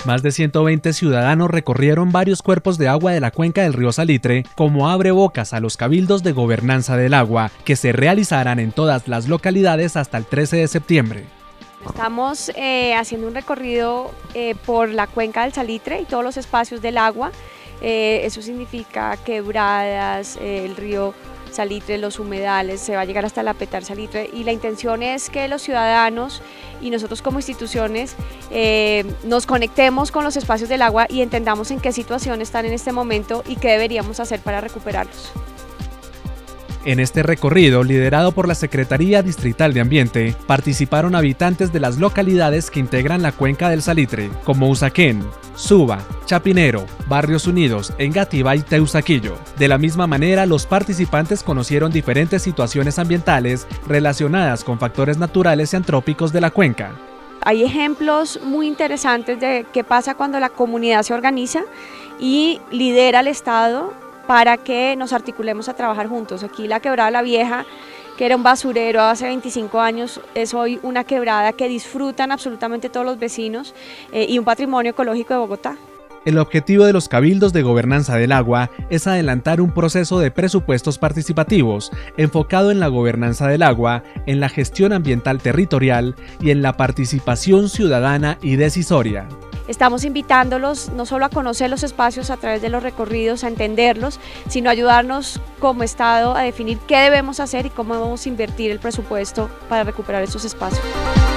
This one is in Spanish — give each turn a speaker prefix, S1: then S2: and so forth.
S1: Más de 120 ciudadanos recorrieron varios cuerpos de agua de la cuenca del río Salitre como abrebocas a los cabildos de gobernanza del agua que se realizarán en todas las localidades hasta el 13 de septiembre.
S2: Estamos haciendo un recorrido por la cuenca del Salitre y todos los espacios del agua. Eso significa quebradas, el río Salitre, los humedales, se va a llegar hasta la Petar Salitre, y la intención es que los ciudadanos y nosotros como instituciones nos conectemos con los espacios del agua y entendamos en qué situación están en este momento y qué deberíamos hacer para recuperarlos.
S1: En este recorrido, liderado por la Secretaría Distrital de Ambiente, participaron habitantes de las localidades que integran la cuenca del Salitre, como Usaquén, Suba, Chapinero, Barrios Unidos, Engativá y Teusaquillo. De la misma manera, los participantes conocieron diferentes situaciones ambientales relacionadas con factores naturales y antrópicos de la cuenca.
S2: Hay ejemplos muy interesantes de qué pasa cuando la comunidad se organiza y lidera al Estado para que nos articulemos a trabajar juntos. Aquí la quebrada La Vieja, que era un basurero hace 25 años, es hoy una quebrada que disfrutan absolutamente todos los vecinos y un patrimonio ecológico de Bogotá.
S1: El objetivo de los cabildos de gobernanza del agua es adelantar un proceso de presupuestos participativos enfocado en la gobernanza del agua, en la gestión ambiental territorial y en la participación ciudadana y decisoria.
S2: Estamos invitándolos no solo a conocer los espacios a través de los recorridos, a entenderlos, sino a ayudarnos como Estado a definir qué debemos hacer y cómo debemos invertir el presupuesto para recuperar estos espacios.